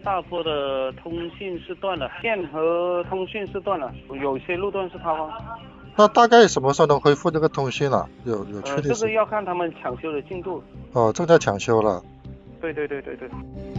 大坡的通信是断了，电和通讯是断了，有些路段是塌方。 那大概什么时候能恢复这个通讯了？有确定这个要看他们抢修的进度。 哦，正在抢修了。 对。